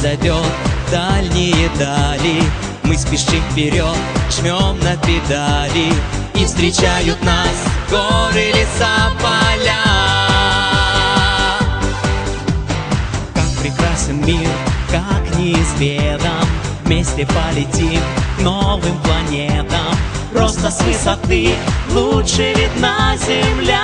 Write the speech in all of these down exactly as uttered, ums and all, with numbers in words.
зовет дальние дали. Мы спешим вперед, жмем на педали, и встречают нас горы, леса, поля. Как прекрасен мир, как неизведан, вместе полетим к новым планетам. Просто с высоты лучше видна земля.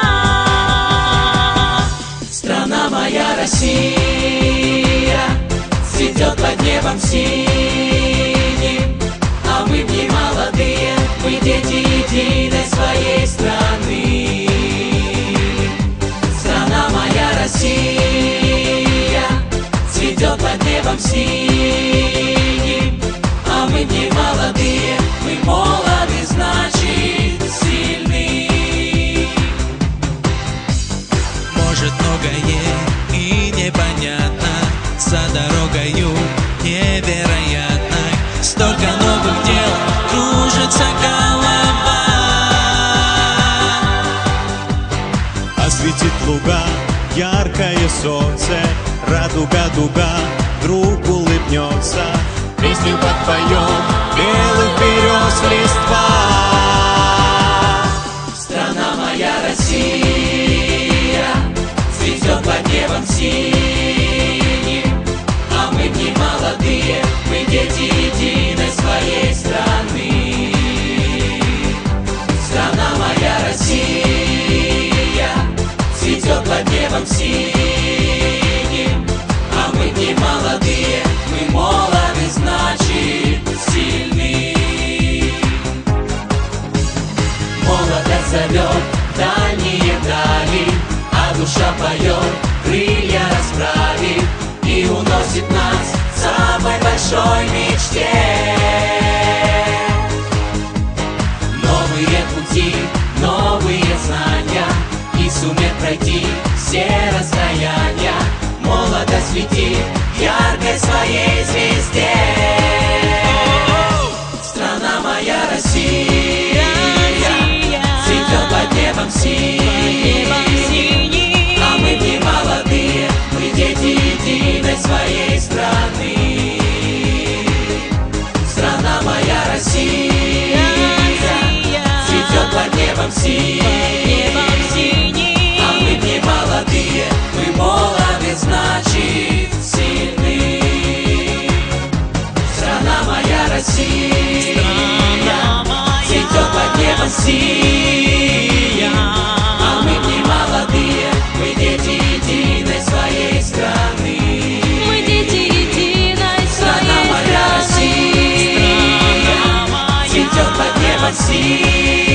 Страна моя Россия цветет под небом синим, а мы в ней молодые, мы дети единой своей страны. Страна моя Россия цветет под небом синим, а мы в ней молодые, мы молоды, значит сильны. Может, многое и непонятно, за дорогою невероятной столько новых дел, кружится голова. Осветит луга яркое солнце, радуга, дуга вдруг улыбнется. Песню подпоем белых берез листва. Страна моя Россия цветет под небом синим, а мы в ней молодые, мы дети единой своей страны. Страна моя Россия цветет под небом синим, а мы в ней молодые, мы молоды, значит сильны. Молодость зовет дальние дали, а душа поет, крылья расправит и уносит нас к самой большой мечте. Новые пути, новые знания, и суметь пройти все расстояния. Молодость летит к яркой своей звезде. Страна моя Россия цветет под небом синим, а мы в ней молодые, мы дети единой своей страны. Страна моя Россия цветет под небом синим, а мы в ней молодые, мы молоды, значит сильны. Страна моя Россия цветет под небом синим, а мы в ней молодые, мы дети единой своей страны. Мы дети единой Страна своей моя страны. Россия цветет под небом синим,